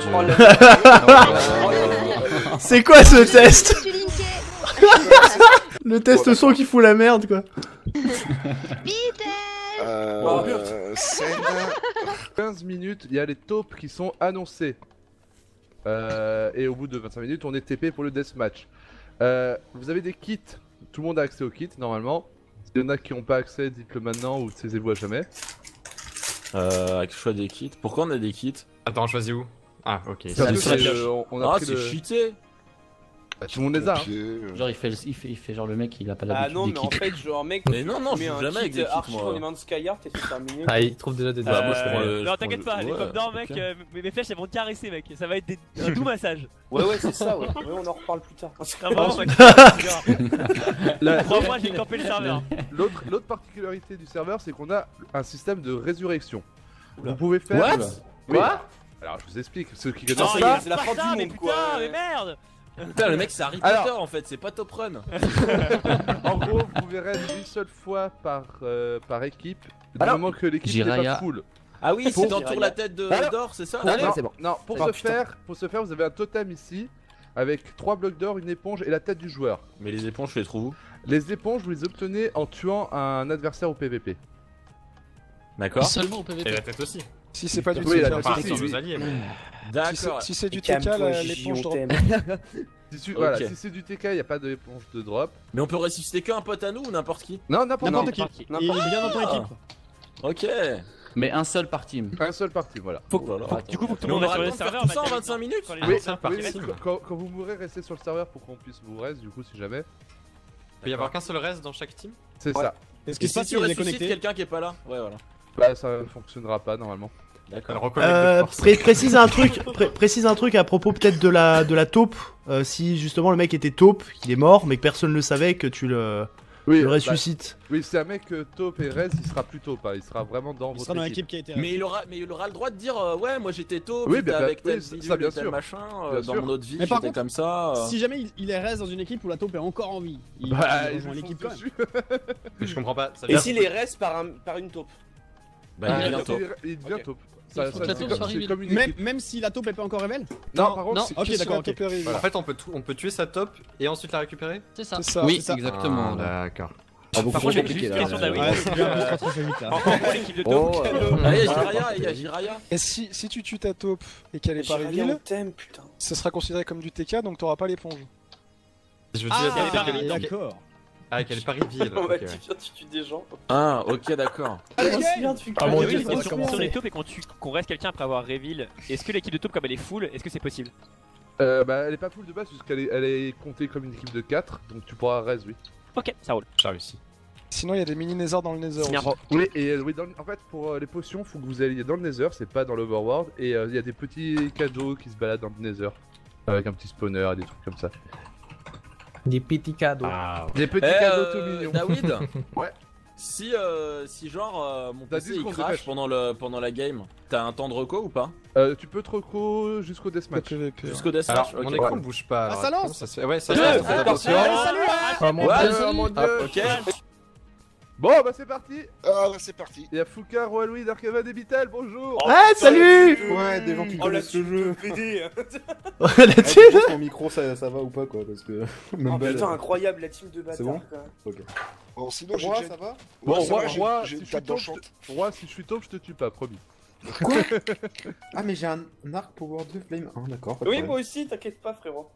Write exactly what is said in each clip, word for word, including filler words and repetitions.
Oh, le... C'est quoi ce test? Le test son qui fout la merde quoi. Euh... quinze minutes, il y a les taupes qui sont annoncées. Euh, et au bout de vingt-cinq minutes, on est T P pour le deathmatch. Euh, vous avez des kits, tout le monde a accès aux kits normalement. S'il y en a qui n'ont pas accès, dites-le maintenant ou taisez-vous à jamais. Euh, avec le choix des kits. Pourquoi on a des kits? Attends, on choisit où? Ah, ok. C'est un peu c'est- le- on, on a Ah, pris c'est le... cheaté. Bah, tout le monde les a. Hein. Genre il fait, il, fait, il fait genre le mec il a pas Ah l'habitude non, des mais en kits. fait, genre, mec, Mais non, non, tu je mets joue un jamais avec kit des kits, archi moi. dans les mains de Skyheart et c'est terminé. Ah, il trouve déjà des Bah, moi, je prends le- je Non, prends t'inquiète le- pas, les ouais, pommes d'or, mec, ok. euh, mes mes flèches elles vont te caresser, mec. Ça va être des- un doux massage. Ouais, ouais, c'est ça, ouais. Ouais, on en reparle plus tard. Ah, vraiment, mec. La- Crois-moi, j'ai campé le serveur. L'autre l'autre particularité du serveur, c'est qu'on a un système de résurrection. Oula. Vous pouvez faire... What? Oui. Quoi? Alors je vous explique, ceux qui Non, connaissent il pas... c'est la fin Putain, du mais monde, putain, quoi. mais merde. Putain, le mec c'est Harry Alors- Potter en fait, c'est pas Top Run. En gros, vous verrez une seule fois par, euh, par équipe, du Alors, moment que l'équipe n'est Jiraya. pas full. Ah oui, Pour- c'est t'entoures la tête de Alors d'or, c'est ça? Allez, non, c'est bon. non, pour Oh, ce putain. faire, pour ce faire, vous avez un totem ici, avec trois blocs d'or, une éponge et la tête du joueur. Mais les éponges, je les trouve où? Les éponges, vous les obtenez en tuant un adversaire au P V P. D'accord. Seulement au Et P V P. la tête aussi. Si c'est pas du Oui, la T K, tête Enfin, aussi, sur oui. nos alliés. mais- si D'accord. c'est- si c'est du Et T K, calme-toi, la- Gigi, l'éponge on drop. t'aime. Si, tu- Ok. voilà, si c'est du T K, il n'y a pas d'éponge de drop. Mais on peut ressusciter qu'un pote à nous ou n'importe qui? Non, n'importe N'importe qui. qui. N'importe Il est bien dans ton Ah. équipe. Ok. Mais un seul par team. Un seul parti, voilà. Faut que- Faut que- Du coup, faut que tout Mais le on monde aura reste le sur temps le de faire serveur. tout ça en mec, vingt-cinq minutes? quand les Oui, gens savent oui, partir. oui, quand, quand vous mourrez, restez sur le serveur pour qu'on puisse vous reste, du coup, si jamais. Il peut y avoir qu'un seul reste dans chaque team? C'est Ouais. ça. Est-ce Et qu'il se si passe tu s'il est ressuscites connecté? quelqu'un qui est pas là? Ouais, voilà. Bah, ça ne fonctionnera pas normalement. D'accord. Alors, reconnecte de Euh, force. pré- précise un truc, pré- précise un truc à propos peut-être de la de la taupe. Euh, si justement le mec était taupe, qu'il est mort, mais que personne ne le savait, que tu le, Oui, le bah, ressuscites. oui, c'est un mec euh, taupe et Rez, il sera plus taupe, hein, il sera vraiment dans Il votre sera dans équipe. l'équipe qui a été. Mais il aura, mais il aura le droit de dire euh, ouais, moi j'étais taupe, Oui, j'étais bien, avec oui, tel ça, bidule, bien tel sûr. machin, euh, Bien dans sûr. mon autre vie Mais par j'étais contre, comme ça. euh. Si jamais il, il est reste dans une équipe où la taupe est encore en vie, il, Bah, il il rejoint lui l'équipe fonce quand même. dessus. Mais je comprends pas. Ça Et veut dire- s'il les reste par, un, par une taupe? Bah, Ah, il est bientôt. il- Il devient Ok. taupe. Il Ça- faut ça- que la c'est taupe comme- soit c'est reveal. comme une Même, équipe. même si la taupe est pas encore révèle. Non, par contre, non. si- Ok, Que si d'accord, la ok. taupe est révélée. En fait, on peut, tout, on peut tuer sa top et ensuite la récupérer? C'est ça. C'est ça. Oui, c'est ça. exactement. Ah, d'accord. Ah, beaucoup Par trop contre, j'ai compliqué juste là. une question d'Aoui. Ouais, c'est bien, c'est trop fait vite là. En gros, l'équipe de Oh, taupe. euh, Ah, il y a Jiraya, il y a Jiraya. Et si, si tu tues ta taupe et qu'elle est pas Jiraya, on reveal, t'aime, putain. ce sera considéré comme du T K donc t'auras pas l'éponge. Je veux Ah, dire, c'est qu'elle est- d'accord. Ah, qu'elle est pas reveal. On va ok, te ouais. dire, tu tues des gens. Ah, ok, d'accord. On se souvient de Ah, mon Mais Dieu, oui, ça va mais sur- commencer. sur les taupes et qu'on tue, qu'on reste quelqu'un après avoir reveal, est-ce que l'équipe de taupe comme elle est full, est-ce que c'est possible? Euh, bah, elle est pas full de base puisqu'elle est, elle est comptée comme une équipe de quatre, donc tu pourras Rez, oui. Ok, ça roule. J'ai réussi. Sinon, il y a des mini Nether dans le Nether. C'est bien. aussi. Oui, et euh, oui, dans le- en fait, pour euh, les potions, faut que vous alliez dans le Nether, c'est pas dans l'Overworld, et euh, il y a des petits cadeaux qui se baladent dans le Nether, avec un petit spawner et des trucs comme ça. Des petits cadeaux. Ah, Des petits Eh, cadeaux euh, tout mignons. David. Ouais. Si, euh, si genre euh, mon T'as P C dix il secondes, crash dépêche. pendant, le, pendant la game, t'as un temps de reco ou pas? Euh, tu peux te reco jusqu'au Pas deathmatch. P V P. ouais. Jusqu'au deathmatch? alors, ok. mon écran ne bouge pas. alors, ça lance comment ça se fait Ouais, ça Deux, lance, deux, faites deux, attention. Salut Oh mon Ouais, dieu, oh mon Ah, dieu. ok. Bon, bah c'est parti. Ah, c'est parti. Il y a Fouca, Roi Louis, Darkeva et Bitel, bonjour. Ah, salut. Ouais, des gens qui Oh, connaissent là, le jeu. P D. Là-dessus, Ah, mon micro, ça, ça va ou pas quoi? Parce que. Même Oh belle. putain, incroyable la team de C'est bon bâtards. quoi. Bon, sinon, j'ai Roi, déjà- ça va Ouais, Bon, ça Roi, va, j'ai- Roi, j'ai si une je suis table taupe, d'enchant. je- Roi, si je suis taupe, je te tue pas, promis. Quoi? Ah, mais j'ai un arc Power deux Flame. Ah, d'accord. pas de Oui, problème. moi aussi, t'inquiète pas, frérot.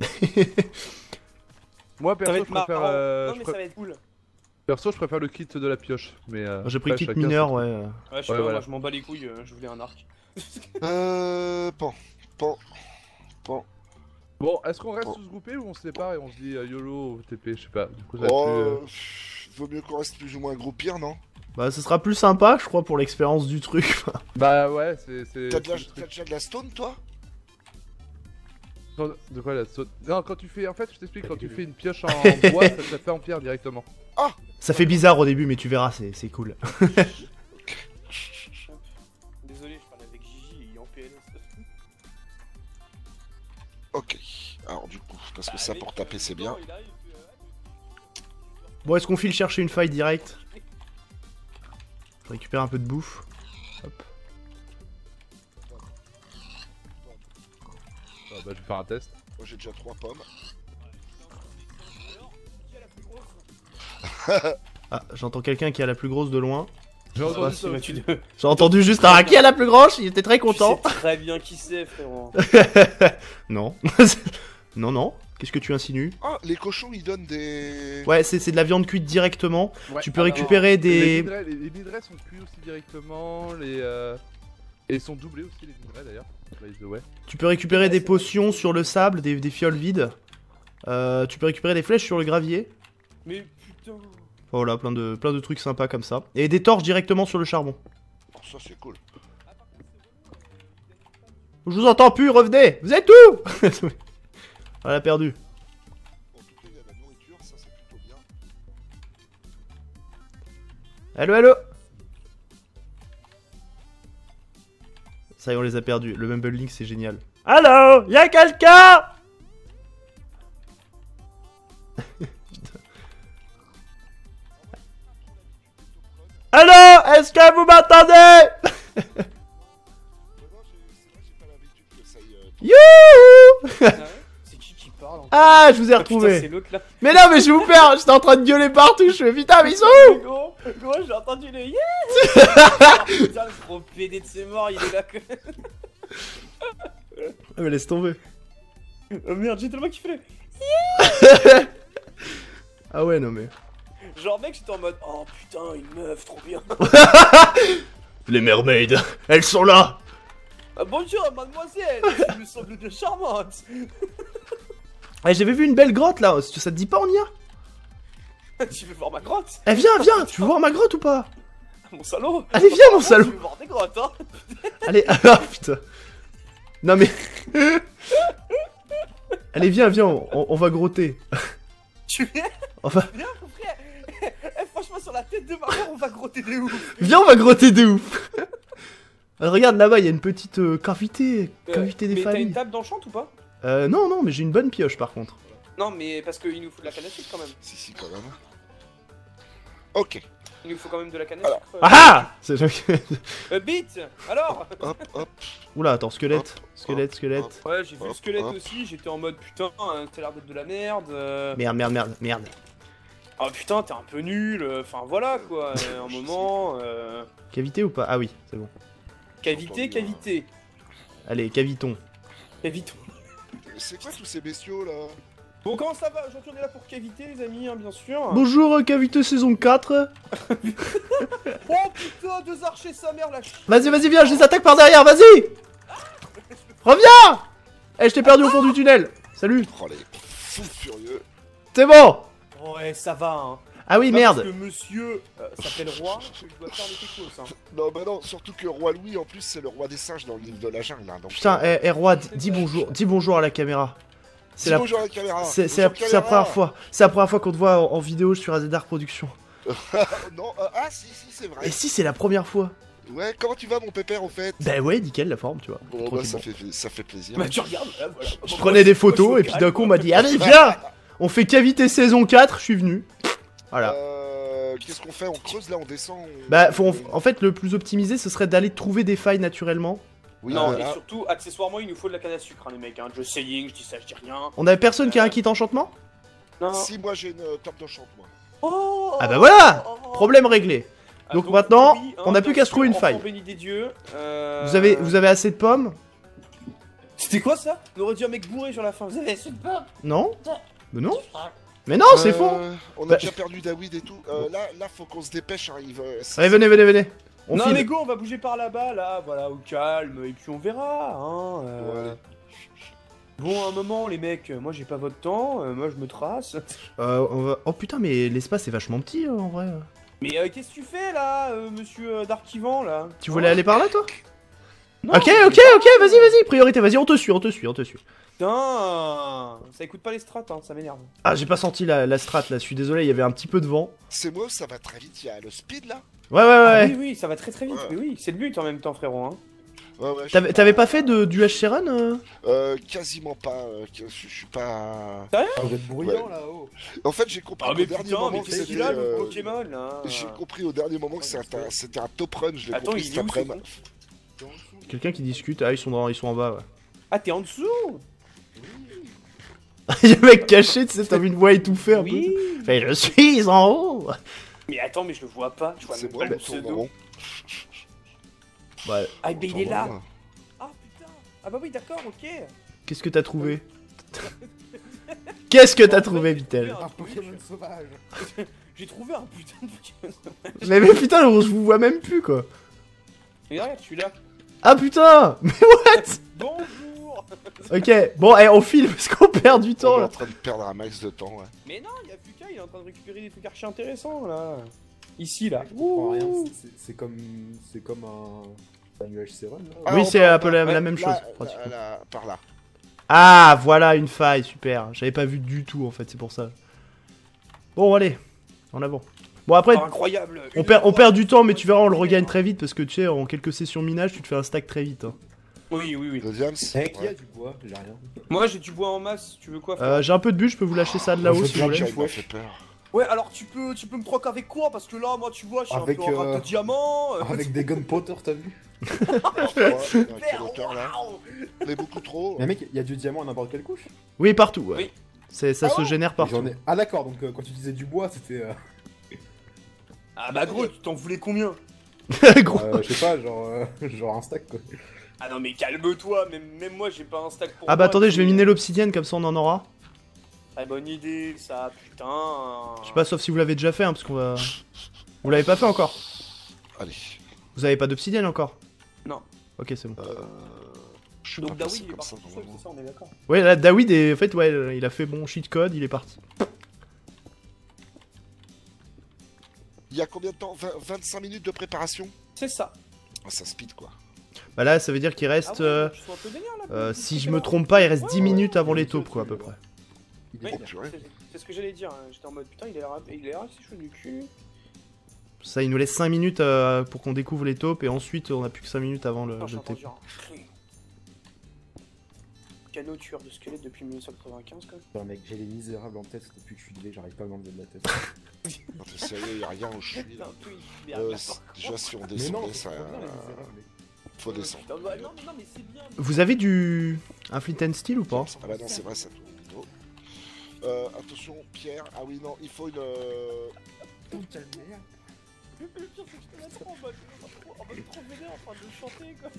Moi, Ça va perso, être je préfère, marrant. euh, Non, je mais pré- ça va être cool. perso, je préfère le kit de la pioche. Mais euh, J'ai pris après, kit chacun mineur, son- ouais. Ouais, je sais Ouais, pas, voilà. moi je m'en bats les couilles, euh, je voulais un arc. Euh. Bon. Bon. Bon, est-ce qu'on reste Oh. tous groupés ou on se sépare et on se dit euh, YOLO ou T P, je sais pas. Du coup, ça va Oh, plus, euh, euh, pff, vaut mieux qu'on reste plus ou moins groupir, non? Bah, ce sera plus sympa, je crois, pour l'expérience du truc. Bah ouais, c'est. c'est- T'as c'est déjà, le t'as truc. déjà de la stone, toi? Quand- De quoi la saute? Non, quand tu fais. En fait, je t'explique, quand tu fais une pioche en bois, ça te fait en pierre directement. Ça fait bizarre au début, mais tu verras, c'est c'est cool. Désolé, je parle avec Gigi et il est en P L S. Ok. Alors, du coup, parce que ça pour taper, c'est bien. Bon, est-ce qu'on file chercher une faille directe? Je récupère un peu de bouffe. Hop. bah, je vais faire un test. Moi j'ai déjà trois pommes. Ah, j'entends quelqu'un qui a la plus grosse de loin. J'ai entendu ça. Ouais, aussi. tu- J'ai entendu juste un qui a la plus grosse, il était très content. Tu sais très bien qui c'est, frérot. Non. non, non. Qu'est-ce que tu insinues? Ah, les cochons ils donnent des. Ouais, c'est c'est de la viande cuite directement. Ouais, Tu peux alors, récupérer Les des... minerais, les, les minerais sont cuits aussi directement, les euh... et ils sont doublés aussi les minerais d'ailleurs. By the way. Tu peux récupérer des potions sur le sable, des, des fioles vides. Euh, tu peux récupérer des flèches sur le gravier. Mais putain. Voilà, plein de, plein de trucs sympas comme ça. Et des torches directement sur le charbon. Oh, ça c'est cool. Je vous entends plus, revenez. Vous êtes où? On l'a perdu. En tout cas il y a la nourriture, ça c'est plutôt bien. Allo, allo. Ça y est, on les a perdus. Le Mumble Link, c'est génial. Allo, y'a quelqu'un? Allo, est-ce que vous m'entendez? Ouais, non, j'ai- c'est vrai j'ai pas l'habitude que ça y euh, Youhou. Ah ouais C'est qui qui parle encore? Ah, je vous ai Ah, putain, c'est retrouvé. l'autre là. Mais non, mais je vous perds. J'étais en train de gueuler partout. Je fais putain, mais ils sont où? Gros, gros, j'ai entendu le yeah. Ah, putain, le gros P D de ses morts, il est là que. Ah, mais laisse tomber. Oh merde, j'ai tellement kiffé le. Ah ouais, non mais. Genre, mec, j'étais en mode oh putain, une meuf, trop bien. Les mermaids, elles sont là. Ah, bonjour, mademoiselle, tu me sembles de charmante. Eh, j'avais vu une belle grotte là. Ça te dit pas, on y a? Tu veux voir ma grotte? Eh, viens, viens. Tu veux voir ma grotte ou pas? Mon salaud. Allez, viens, mon Tu salaud. veux voir des grottes, hein? Allez, ah putain. Non mais. Allez, viens, viens, on, on va grotter. Tu viens? On va... Viens, mon frère. Eh, franchement, sur la tête de ma mère, on va grotter de ouf. Viens, on va grotter de ouf. Alors, regarde là-bas, il y a une petite euh, cavité. Cavité des mais t'as une familles. table d'enchante ou pas? Euh, non, non, mais j'ai une bonne pioche par contre. Non, mais parce qu'il nous faut de la canne à sucre quand même. Si, si, quand même. Ok. Il nous faut quand même de la canne à Alors. sucre. Ah ah c'est... Euh, Beat, alors? Hop, hop. Oula, attends, squelette. Squelette, squelette. Ouais, j'ai vu le Hop, squelette hop. aussi, j'étais en mode putain, hein, t'as l'air d'être de la merde. euh. Merde, merde, merde, merde. Oh putain, t'es un peu nul, euh, enfin voilà quoi, euh, un moment. Euh... Cavité ou pas? Ah oui, c'est bon. Cavité, cavité. Allez, caviton. Caviton. C'est quoi tous ces bestiaux là? Bon, comment ça va? Aujourd'hui, on est là pour cavité, les amis, hein, bien sûr. Bonjour, euh, cavité saison quatre. Oh putain, deux archers, sa mère, la ch... Vas-y, vas-y, viens, je les attaque par derrière, vas-y. Reviens. Eh, je t'ai perdu au fond du tunnel. Salut. Oh les fous furieux. C'est bon. Ouais, ça va, hein. Ah oui, Pas merde. Parce que monsieur euh, s'appelle roi, que je dois faire des technos, hein. Non, bah non, surtout que Roi Louis en plus c'est le roi des singes dans le livre de la jungle. Hein, donc, Putain, euh, eh, eh, roi, dis dis bonjour, dis bonjour à la caméra. C'est dis la, bonjour à la caméra. c'est, c'est la, Bonjour, c'est la caméra. première fois. C'est la première fois qu'on te voit en, en vidéo sur Azedar Productions. Non, euh, ah si, si, c'est vrai. Et si, c'est la première fois. Ouais, comment tu vas mon pépère au fait? Bah ouais, nickel la forme, tu vois. Bon, bah, Tranquille, ça, bon. fait, ça fait plaisir. Bah, tu regardes, là, voilà. Je prenais des photos et puis d'un coup on m'a dit allez viens. On fait cavité saison quatre, je suis venu. Voilà. Euh, Qu'est-ce qu'on fait? On creuse là, on descend on- Bah faut, en fait le plus optimisé ce serait d'aller trouver des failles naturellement. Oui, Non, voilà. et surtout, accessoirement, il nous faut de la canne à sucre, hein, les mecs. Hein. Je saying, je dis ça, je dis rien. On avait personne qui a un kit enchantement? Non. Si, moi j'ai une euh, table d'enchant, moi. Oh, Ah bah voilà. oh, oh. Problème réglé. Ah, Donc maintenant, oui, on n'a hein, plus bien qu'à se trouver sûr, une faille. enfant béni des dieux. euh, Vous avez, vous avez assez de pommes? C'était quoi ça? On aurait dit un mec bourré sur la fin. Vous avez assez de pommes? Non? Mais non? Mais non, c'est Euh, faux. On a Bah- déjà perdu David et tout. Euh, là, là, faut qu'on se dépêche. Hein, il va... Allez, venez, venez, venez. On non file. mais go, on va bouger par là-bas, là, voilà, au calme, et puis on verra, hein. euh. Ouais. Bon, un moment, les mecs, euh, moi j'ai pas votre temps, euh, moi je me trace. Euh, on va... Oh putain, mais l'espace est vachement petit euh, en vrai. Mais euh, qu'est-ce que tu fais là, euh, monsieur euh, Darkivan là? Tu voulais aller par là toi? Non, Ok, mais- ok, ok, vas-y, vas-y, priorité, vas-y, on te suit, on te suit, on te suit. Putain, ça écoute pas les strats, hein, ça m'énerve. Ah, j'ai pas senti la, la strat là, je suis désolé, il y avait un petit peu de vent. C'est moi, ça va très vite. Il y a le speed là. Ouais, ouais, Ah ouais. oui, oui, ça va très très vite, Ouais. mais oui, c'est le but en même temps, frérot. Hein. Ouais, ouais. je T'avais suis t'avais pas fait de, du H C run euh Euh, quasiment pas. euh, que- je je suis pas. Ah, vous êtes bruyant là-haut. En fait, j'ai compris Ah au mais dernier putain, moment mais que qu'est-ce c'était. qu'il a le euh, Pokémon là? J'ai compris au dernier moment que c'était un, c'était un top run. Je l'ai Attends, compris il cet est où, ce après-midi. Quelqu'un qui discute, ah, ils sont, dans, ils sont en bas, ouais. Ah, t'es en dessous? Y'a le mec caché, tu sais, t'as une voix étouffée un Oui. peu. Fait, je suis en haut. Mais attends, mais je le vois pas. Je vois C'est même moi pas le le tourne pseudo. rond. Ouais. Ah, mais il est là. Tourne rond. Ah putain. Ah bah oui, d'accord, ok. Qu'est-ce que t'as trouvé? Qu'est-ce que t'as trouvé, Vitel? Un Pokémon sauvage. J'ai trouvé un putain de Pokémon. mais, mais putain, je vous vois même plus, quoi. Mais regarde, je suis là. Ah putain. Mais what? Bonjour. Ok, bon, eh, on file parce qu'on perd du On temps est en là. train de perdre un max de temps, ouais. Mais non, il y a Fuka, il est en train de récupérer des trucs archi intéressants là. Ici là. Je comprends rien, c'est- c'est comme. C'est comme un. Un nuage sérum là. Ah, Oui, on c'est peut- un peu la, ouais, la même là, chose. là, pratiquement. là, par là. Ah, voilà une faille, super. J'avais pas vu du tout en fait, c'est pour ça. Bon, allez, en avant. Bon, après, Oh, incroyable. on Une perd, on heure perd du temps, mais tu verras, on le une regagne heure. très vite parce que tu sais, en quelques sessions minage, tu te fais un stack très vite. hein. Oui, oui, oui. Le Diams. Eh, qui a ouais. du bois? J'ai rien. Moi j'ai du bois en masse, tu veux quoi faire? Euh, J'ai un peu de but, je peux vous lâcher ça de là-haut je si vous veux voulez. bien Il m'a fait peur. Ouais, alors tu peux, tu peux me troquer avec quoi? Parce que là, moi, tu vois, je suis Avec, un peu en rate euh, de diamant. euh, Avec des gunpowder, t'as vu? À quelle Super, hauteur là waouh. Mais beaucoup trop. Mais mec, il y a du diamant à n'importe quelle couche? Oui, partout, ouais. Oui. C'est- Ça Ah se ouais génère partout. J'en ai. Ah d'accord, donc euh, quand tu disais du bois, c'était. Euh... Ah bah gros, tu t'en voulais combien? Gros. euh, je sais pas, genre. euh, genre un stack quoi. Ah non mais calme-toi, même, même moi j'ai pas un stack pour Ah bah moi, attendez, tu- je vais miner l'obsidienne, comme ça on en aura. Très bonne idée, ça, putain. Je sais pas, sauf si vous l'avez déjà fait, hein, parce qu'on va... Vous l'avez pas fait encore? Allez. Vous avez pas d'obsidienne encore? Non. Ok, c'est bon. Euh... Je suis Donc pas David passé il est comme parti ça tout seul, normalement. c'est ça, on est d'accord. Ouais, là, Dawid, est... en fait, ouais, il a fait bon cheat code, il est parti. Il y a combien de temps? vingt, vingt-cinq minutes de préparation? C'est ça. Ah, ça speed quoi. Bah là, ça veut dire qu'il Ah reste... ouais, euh, tu sois un peu vénère, là, euh, pour- si pour je me quelle trompe pas, il reste Ouais, dix ouais, minutes ouais, avant les il est taupes, chaud, quoi, à peu celui-là. près. Il est Oui, bien. purée. c'est- c'est ce que j'allais dire, hein. J'étais en mode putain, il a l'air il a l'air assez chaud du cul. Ça, il nous laisse cinq minutes euh, pour qu'on découvre les taupes, et ensuite, on a plus que cinq minutes avant le, Putain, le j'entends T P. genre un cri. Canot tueur de squelette depuis mille neuf cent quatre-vingt-quinze quoi. Putain, mec, j'ai les misérables en tête depuis que je suis né, j'arrive pas à m'enlever de la tête. Non, t'es sérieux, y a rien où je suis Putain, là. un peu une Euh, merde, c- par déjà si on Mais non, descendait, c'est ça. trop bien les misérables, mec. Faut descendre. Putain, bah, non, mais non, mais c'est bien. Vous avez du... un flint and steel ou pas? Ah bah non, c'est vrai, ça tourne. Oh. Euh, attention, Pierre. Ah oui, non, il faut une. euh, Putain, quelle merde. Le pire, c'est que je te l'attends en mode en mode trop vénère en train de chanter quoi.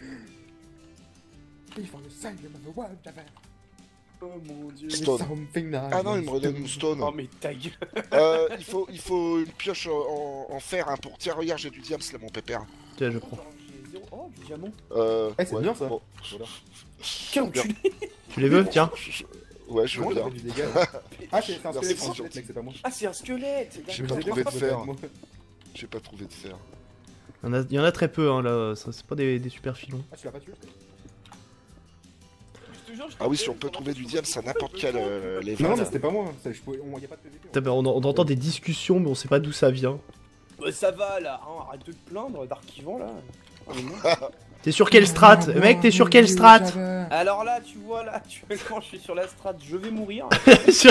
Il faut le sign of the world, j'avais. Oh mon dieu. Stone. Something nice. Ah non, il me redonne une stone. Oh mais ta gueule. Euh, il faut, il faut une pioche en, en fer hein, pour. Tiens, regarde, j'ai du diams là, mon pépère. Tiens, je prends. J'ai zéro. Oh, du diamant. Euh. Eh, c'est ouais, bien, ça. bon. Voilà. Quel enculé. Tu les veux? Tiens. Je- je- Ouais, je veux Moi, bien. j'avais du dégât. Ah, c'est c'est un Merci, squelette, c'est c'est un squelette, gentil. mec, c'est pas moi. Ah, c'est un squelette. J'ai Mais pas vous trouvé avez de pas fer. moi. J'ai pas trouvé de fer. Il y en a, il y en a très peu, hein, là, ça, c'est pas des, des super filons. Ah, tu l'as pas tué? Je te jure, je Ah oui, t'ai si on fait, peut comment trouver tu du peux diams trouver à n'importe le quel temps, euh, tu level. Non, non, mais c'était pas moi. Ça, je pouvais... on y a pas de P V P. Putain, mais on, on entend des discussions, mais on sait pas d'où ça vient. peux- Bah, ça va là, hein, arrête de te plaindre, Darkivan là. Oh, mais non. T'es sur quelle strat? Mec, t'es sur quelle strat? Alors là, tu vois là, tu vois quand je suis sur la strat, je vais mourir. Sur-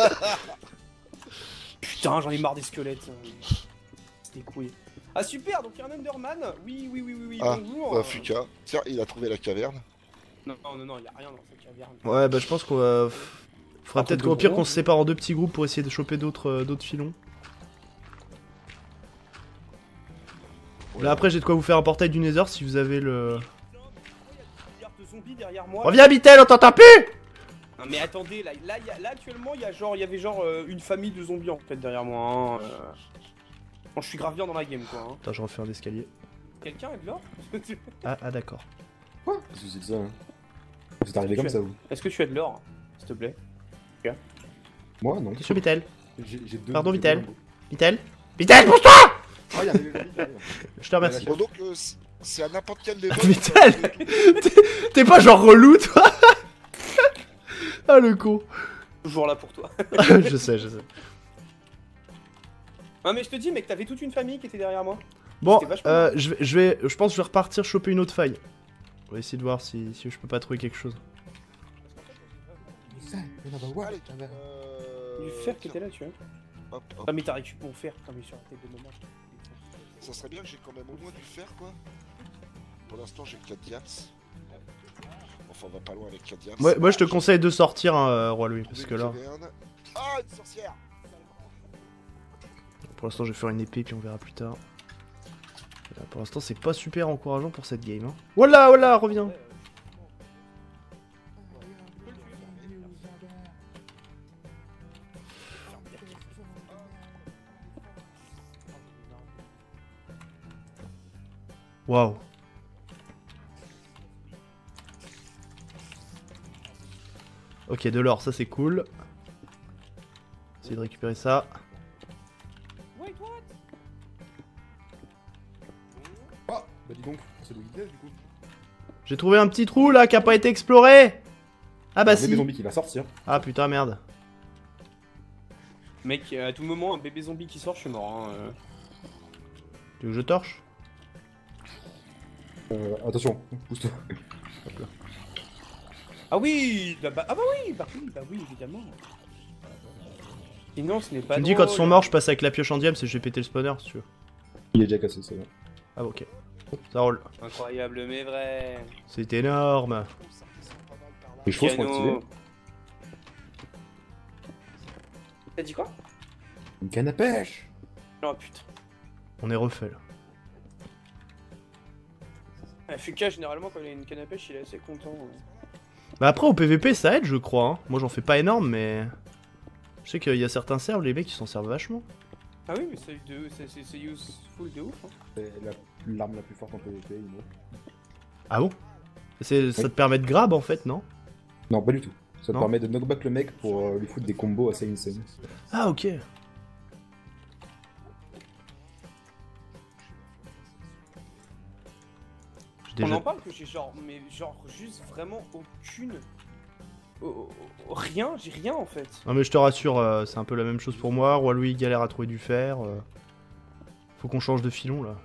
Putain, j'en ai marre des squelettes. C'est des couilles. Ah super, donc il y a un Enderman. Oui, oui, oui, oui, oui. Ah, bonjour. Bah, Fuka. Tiens, il a trouvé la caverne. Non, non, non, il y a rien dans cette caverne. Ouais, bah je pense qu'on va... Faudra Un peut-être truc qu'au de pire gros. qu'on se sépare en deux petits groupes pour essayer de choper d'autres euh, d'autres filons. Là après j'ai de quoi vous faire un portail du Nether si vous avez le... Il y a de zombies derrière moi. Reviens Bitel, on t'entend plus! Non mais attendez, là, là, il y a- là actuellement il y a genre, il y avait genre euh, une famille de zombies en fait derrière moi. Hein, euh. Bon, je suis grave bien dans la game quoi. Hein. Attends, je refais un escalier. Quelqu'un est de l'or? Ah, ah d'accord. Quoi? Qu'est-ce que c'est que ça? hein Vous êtes arrivé comme ça, vous? Est-ce que tu as de l'or, s'il te plaît? Moi, non. T'es sur Bitel? J'ai j'ai deux. Pardon, j'ai Vitel. deux lambeaux. Bitel? Bitel, pousse-toi! Ah, y'a un bébé qui arrive. Je te remercie. Bon, donc, euh, c- c'est à n'importe quel level. Vital. T'es pas genre relou toi? Ah le con. Toujours là pour toi. Je sais, je sais. Ah mais je te dis mec, t'avais toute une famille qui était derrière moi. Bon, C'était vachement euh, je vais, je vais, je pense que je vais repartir choper une autre faille. On va essayer de voir si, si je peux pas trouver quelque chose. Sign of the world, Allez, j'avais. euh, Du fer qui était là, tu vois. Hop, hop. Ah mais t'as récupéré mon fer, putain mais sur la tête de moment. Ça serait bien que j'ai quand même au moins du fer, quoi. Pour l'instant, j'ai quatre diams. enfin on va pas loin avec quatre diams. Ouais, moi je te conseille de sortir, hein, euh, Roi Louis, parce que là... Ah, une sorcière. Pour l'instant je vais faire une épée, puis on verra plus tard. Là, pour l'instant c'est pas super encourageant pour cette game. Hein. Voilà, voilà, reviens. Waouh. Ok, de l'or, ça c'est cool. Essayer de récupérer ça. Ah, bah dis donc, c'est le guide du coup. J'ai trouvé un petit trou là qui a pas été exploré. Ah bah Un si. bébé zombie qui va sortir. Ah putain, merde. Mec, à tout moment, un bébé zombie qui sort, je suis mort. Hein. euh. Tu veux que je torche? Euh, attention, pousse-toi. Ah oui, bah, bah, ah bah oui, bah oui, bah oui, évidemment. Sinon, ce n'est pas Tu me dis quand ils sont morts, je passe avec la pioche en diam, c'est que je vais péter le spawner si tu veux. Il est déjà cassé, c'est bon. Ah ok. Ça roule. Incroyable, mais vrai. C'est énorme. Les chevaux sont Piano. activés. T'as dit quoi? Une canne à pêche. Oh putain. On est refait là. Ah, Fuka, généralement, quand il a une canne à pêche, il est assez content. Ouais. Bah après au P V P ça aide je crois. Hein. Moi j'en fais pas énorme mais... Je sais qu'il y a certains serveurs, les mecs qui s'en servent vachement. Ah oui, mais c'est de... c'est- c'est useful de ouf. Hein. C'est la- l'arme la plus forte en P V P, il me Ah bon? C'est- Ça Oui. te permet de grab en fait, non? Non, pas du tout. Ça te Non. permet de knockback le mec pour euh, lui foutre des combos assez insane. Ah ok. J'ai On déjà... en parle que j'ai genre, mais genre juste vraiment aucune... oh, oh, oh, rien, j'ai rien en fait. Non mais je te rassure, euh, c'est un peu la même chose pour moi. Roi Louis galère à trouver du fer. euh. Faut qu'on change de filon là.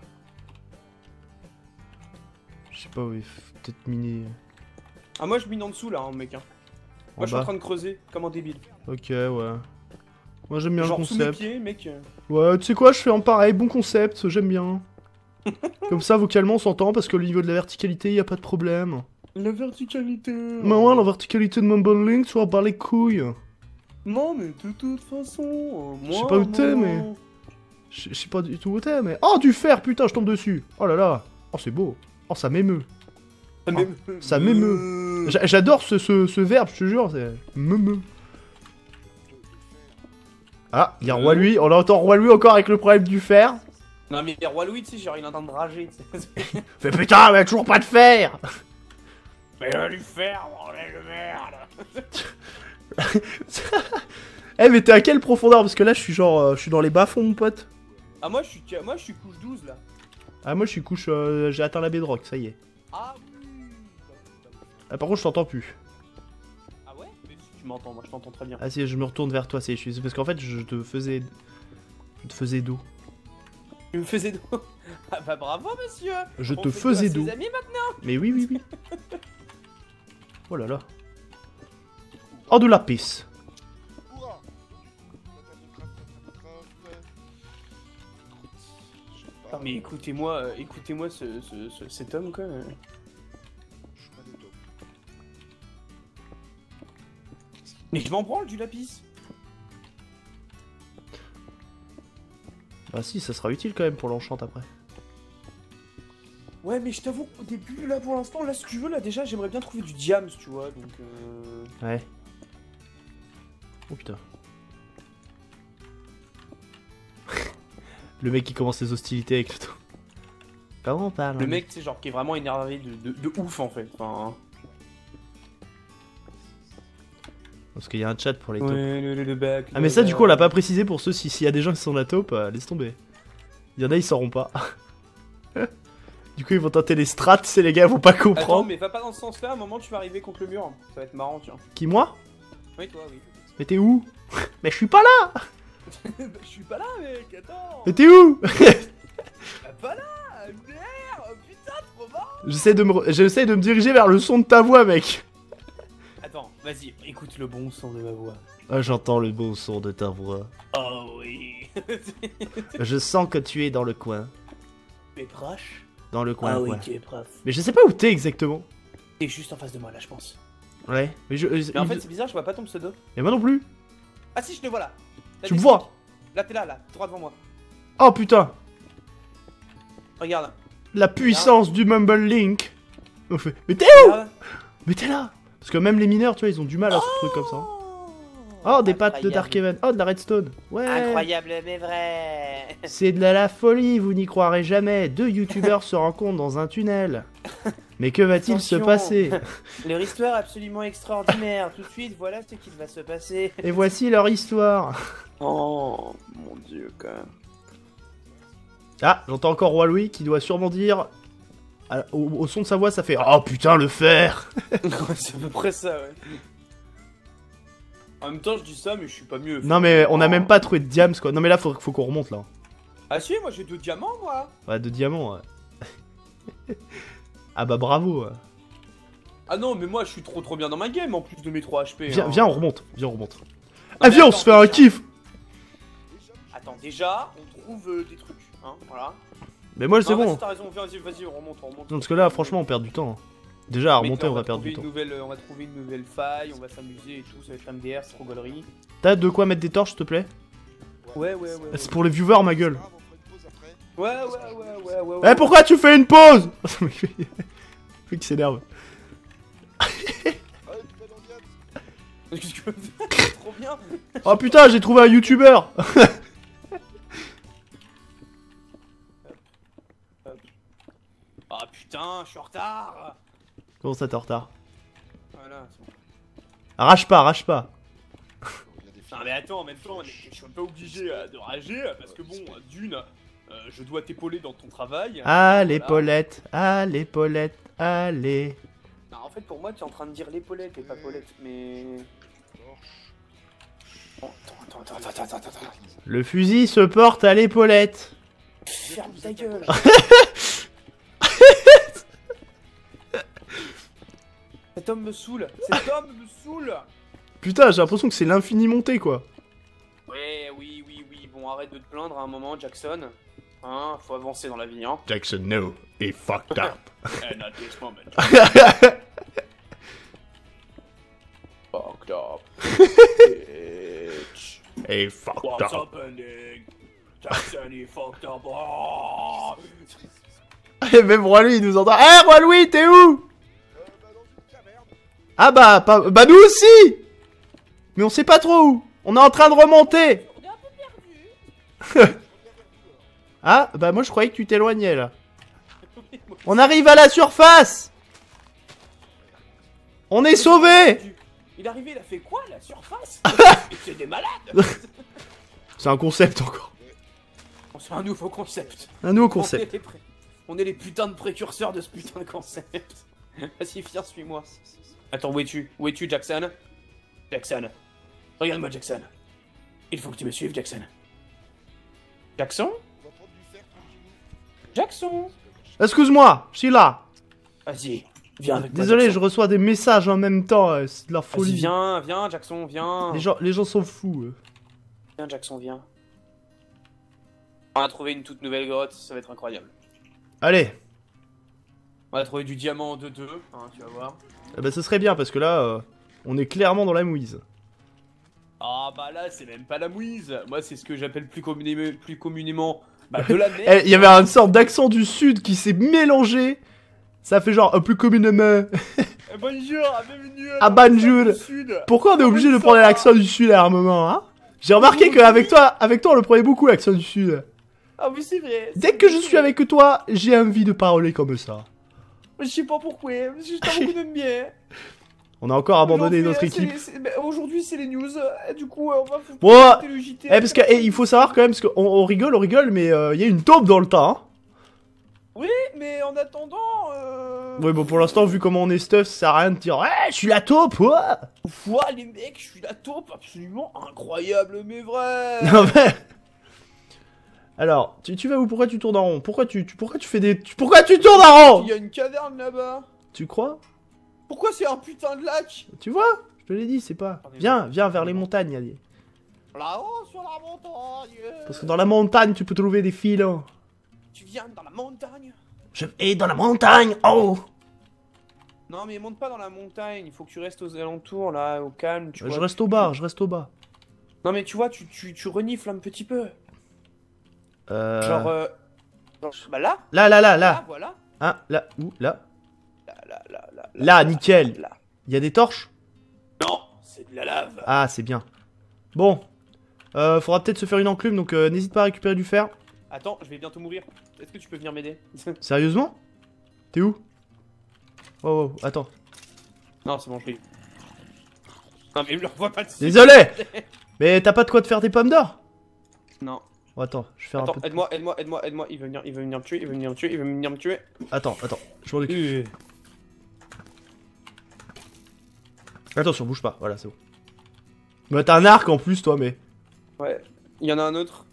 Je sais pas, oui, faut peut-être miner... Ah moi je mine en dessous là, hein, mec. Hein. En Moi je suis en bas. train de creuser, comme un débile. Ok, ouais. Moi j'aime bien genre le sous mes concept. pieds, mec. euh. Ouais, tu sais quoi, je fais en pareil, bon concept, j'aime bien. Comme ça, vocalement, on s'entend parce que le niveau de la verticalité, y a pas de problème. La verticalité. Mais ouais, la verticalité de Mumble Link, tu vas par les couilles. Non mais de toute façon, euh, moi... Je sais pas où t'es, moi- mais- Je je sais pas du tout où t'es, mais... Oh, du fer, putain, je tombe dessus. Oh là là. Oh, c'est beau. Oh, ça m'émeut. Ça m'émeut. Ça m'émeut. J'a- J'adore ce, ce, ce verbe, je te jure, c'est... M'émeut. Ah, y'a Roi Louis, on entend Roi Louis encore avec le problème du fer. Non mais Roi Louis, tu sais, genre il est en train de rager, tu sais. Fait putain, mais y'a toujours pas de fer. Mais va lui faire, bordel de merde. Eh, mais t'es à quelle profondeur? Parce que là, je suis genre... euh, je suis dans les bas-fonds, mon pote. Ah moi je suis, moi je suis couche douze là. Ah, moi, je suis couche... euh, j'ai atteint la bedrock, ça y est. Ah oui. Ah, par contre, je t'entends plus. Ah ouais? Mais si tu m'entends, moi je t'entends très bien. Ah si, je me retourne vers toi, c'est je suis- parce qu'en fait, je te faisais... Je te faisais dos. Tu me faisais dos. Ah bah bravo monsieur. Je On te fait faisais dos à dos. ses amis maintenant. Mais oui, oui, oui. Oh là là. Oh, de la pisse. Hurrah. Total de craft, total de craft. Écoute, je sais pas. Ah mais écoutez-moi, euh, écoutez-moi ce, ce, ce- cet homme quoi. Je suis pas des taupes. Mais je m'en branle du lapis. Bah si, ça sera utile quand même pour l'enchant après. Ouais mais je t'avoue qu'au début là pour l'instant, là ce que je veux là déjà j'aimerais bien trouver du diams tu vois donc euh... Ouais. Oh putain. Le mec qui commence les hostilités avec le temps. Comment on parle? Le hein, mec tu sais genre qui est vraiment énervé de, de, de ouf en fait. Enfin, Parce qu'il y a un chat pour les ouais, taupes. le, le, le bac, Ah mais le ça du bac. coup on l'a pas précisé pour ceux si- s'il y a des gens qui sont la taupe, euh, laisse tomber. Il y en a ils sauront pas. Du coup ils vont tenter les strats, c'est les gars ils vont pas Attends comprendre. mais va pas dans ce sens là, à un moment tu vas arriver contre le mur. Ça va être marrant tiens. Qui moi? Oui toi oui. Mais t'es où? Mais je suis pas là. Bah, je suis pas là mec, attends. Mais t'es où? Bah, pas là. Merde, putain trop marrant. J'essaie de me j'essaie de me diriger vers le son de ta voix mec. Attends, vas-y, écoute le bon son de ma voix. Ah j'entends le beau son de ta voix. Oh oui. Je sens que tu es dans le coin. Mais proche. Dans le coin. Ah oui, ouais. tu es proche. Mais je sais pas où t'es exactement. T'es juste en face de moi là, je pense. Ouais, mais je. Mais en il- fait, c'est bizarre, je vois pas ton pseudo. Et moi non plus. Ah si, je te vois là. T'as Tu des me vois? trucs. Là, t'es là, là, droit devant moi. Oh putain, Regarde. la puissance du Mumble Link. On fait, Mais t'es où? Regarde. Mais t'es là. Parce que même les mineurs, tu vois, ils ont du mal à ce truc comme ça. Oh, des pattes de Dark Heaven. Oh, de la Redstone. Ouais. Incroyable, mais vrai. C'est de la, la folie, vous n'y croirez jamais. Deux youtubeurs se rencontrent dans un tunnel. Mais que va-t-il se Attention. passer? Leur histoire absolument extraordinaire. Tout de suite, voilà ce qu'il va se passer. Et voici leur histoire. Oh, mon dieu, quand même. Ah, j'entends encore Roi Louis qui doit sûrement dire... à- Au, au son de sa voix, ça fait « Oh putain, le fer !» C'est à peu près ça, ouais. En même temps, je dis ça, mais je suis pas mieux. Non mais on a même pas trouvé de diams, quoi. Non mais là, faut, faut qu'on remonte, là. Ah si, moi j'ai deux diamants, moi. Ouais, de diamants, ouais. Ah bah bravo. Ouais. Ah non, mais moi je suis trop trop bien dans ma game en plus de mes trois H P. Viens, hein. viens, on remonte. Viens, on remonte. Non, Ah, mais viens, on attends, se fait un déjà- kiff. Attends, déjà, on trouve euh, des trucs, hein, voilà. Mais moi, c'est Non, bon. vas-y, t'as raison, vas-y, vas-y, on remonte, on remonte. Non, parce que là, franchement, on perd du temps. hein. Déjà, à Mec, remonter, là, on va va perdre trouver du temps. une nouvelle, euh, on va trouver une nouvelle faille, on va s'amuser et tout, ça va être M D R, c'est trop gaulerie. T'as de quoi mettre des torches, s'il te plaît? Ouais, ouais, ouais. Ouais, C'est pour les viewers, ma gueule. Grave, on fera une pause après. ouais, ouais, ouais, ouais, ouais. Eh, ouais. pourquoi tu fais une pause? Le mec qui s'énerve. Ah, une nouvelle ambiance. Qu'est-ce que c'est trop bien. Oh putain, j'ai trouvé un youtubeur. Ah putain, je suis en retard. Comment ça, t'es en retard? Voilà, c'est bon. Arrache pas, arrache pas. On vient des filles. Non mais attends, en même temps, je suis un peu obligé euh, de rager, euh, parce que bon, euh, d'une, euh, je dois t'épauler dans ton travail. Allez, Voilà. Paulette, allez, Paulette, allez. Non, en fait, pour moi, tu es en train de dire l'épaulette et pas Paulette, mais... Bon, attends, attends, attends, attends, attends, attends. Le fusil se porte à l'épaulette. Ferme ta gueule. Cet homme me saoule. Cet homme me saoule. Putain, j'ai l'impression que c'est l'infini monté, quoi. Ouais, oui, oui, oui. Bon, arrête de te plaindre à un moment, Jackson. Hein, faut avancer dans la vie, hein. Jackson, no, he fucked up. And at this moment. Fucked up. Bitch. He fucked What's up. happening? Jackson, he fucked up. Oh. Et même Roi Louis, il nous entend. Eh, Roi Louis, t'es où? Euh, bah dans une caverne. Ah bah, pas... bah nous aussi. Mais on sait pas trop où. On est en train de remonter. On est un peu perdu. Ah, bah moi je croyais que tu t'éloignais, là. On arrive à la surface. On est sauvés. Il est arrivé, il a fait quoi, la surface? C'est des malades. C'est un concept encore. Bon, c'est un nouveau concept. Un nouveau On concept. est, les pré- On est les putains de précurseurs de ce putain de concept. Vas-y, viens, suis-moi. Attends, où es-tu? Où es-tu, Jackson? Jackson. Regarde-moi, Jackson. Il faut que tu me suives, Jackson. Jackson? On va prendre du fer tranquillou. Jackson. Excuse-moi, je suis là. Vas-y, viens avec moi. Désolé, je Jackson. reçois des messages en même temps, euh, c'est de la Vas-y, folie. viens, viens, Jackson, viens. Les gens, les gens sont fous. eux. Viens, Jackson, viens. On a trouvé une toute nouvelle grotte, ça va être incroyable. Allez, On a trouvé du diamant en deux deux, hein, tu vas voir. eh ben, ce serait bien parce que là, euh, on est clairement dans la mouise. Ah bah là, c'est même pas la mouise. Moi, c'est ce que j'appelle plus, communément, plus communément bah, de la Eh, neige. il y avait une sorte d'accent du sud qui s'est mélangé. Ça fait genre un plus communément. Eh, bonjour, bienvenue. Ah, bonjour. Du sud. Pourquoi on est obligé de Comment prendre ça va? l'accent du sud à un moment, hein? J'ai remarqué qu'avec toi, avec toi, on le prenait beaucoup l'accent du sud. Ah oui, c'est vrai. Dès que je suis avec toi, j'ai envie de parler comme ça. Je sais pas pourquoi, je t'avoue que j'aime bien. On a encore abandonné Aujourd'hui, notre c'est équipe. les- c'est- bah, Aujourd'hui, c'est les news. euh, Du coup, euh, on va f- Bon, présenter le J T. Eh, parce que eh, il faut savoir quand même, parce qu'on on rigole, on rigole, mais il y a une taupe dans le tas. Hein. Oui, mais en attendant. Euh... Ouais, bon, pour l'instant, vu comment on est stuff, ça sert à rien de dire, ouais, je suis la taupe, ouais. Ouah, les mecs, je suis la taupe absolument incroyable, mais vrai. Non, mais... Alors, tu, tu vas où? Pourquoi tu tournes en rond? Pourquoi tu, tu- pourquoi tu fais des... tu- pourquoi tu tournes en rond? Il y a une caverne là-bas. Tu crois? Pourquoi c'est un putain de lac? Tu vois? Je te l'ai dit, c'est pas... Viens, viens vers les montagnes, allez. Là-haut sur la montagne. Parce que dans la montagne, tu peux trouver des filons. Tu viens dans la montagne? Je vais dans la montagne, oh. Non, mais monte pas dans la montagne, il faut que tu restes aux alentours, là, au calme, tu Je vois. reste au bas, je reste au bas. Non, mais tu vois, tu, tu, tu renifles un petit peu. Euh... Genre, euh... genre, bah là, Là, là, là, là, là. voilà. Ah, là, où, là. Là, là, là, là. Là, nickel. Là. Il y a des torches? Non, c'est de la lave. Ah, c'est bien. Bon. Euh, faudra peut-être se faire une enclume, donc euh, n'hésite pas à récupérer du fer. Attends, je vais bientôt mourir. Est-ce que tu peux venir m'aider? Sérieusement? T'es où? Oh, oh, attends. Non, c'est bon, je l'ai eu. Non, mais il me le revoit pas dessus. Désolé. Mais t'as pas de quoi te faire des pommes d'or? Non. Oh, attends, je vais faire Attends, un peu de... aide-moi, aide-moi, aide-moi, aide-moi. Il veut venir, il veut venir me tuer, il veut venir me tuer, il veut venir me tuer. Attends, attends, je m'en occupe. Attention, bouge pas, voilà, c'est bon. Bah, t'as un arc en plus, toi, mais... Ouais, il y en a un autre.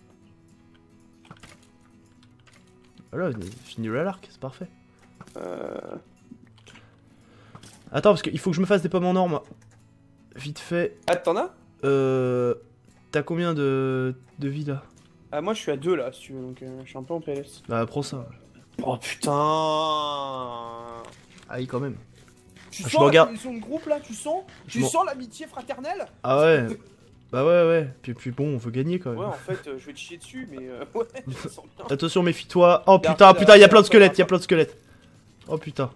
Voilà, fini à l'arc, c'est parfait. Euh... Attends, parce qu'il faut que je me fasse des pommes en or, moi. Vite fait. Ah, t'en as? Euh... T'as combien de... de vie, là? Ah, moi je suis à deux là, si tu veux, donc euh, je suis un peu en P L S. Bah, prends ça. Oh putain. Ah oui, quand même. Tu Ah, je sens me la regarde. cohésion de groupe là? Tu sens? Je Tu m'en- sens l'amitié fraternelle? Ah ouais. Bah ouais, ouais. Puis, puis bon, on veut gagner, quand même. Ouais, en fait, euh, je vais te chier dessus, mais euh, ouais, je me sens bien. Attention, méfie-toi. Oh Derrière, putain, derrière, putain, il y a plein de derrière, squelettes, il y a derrière. plein de squelettes. Oh putain.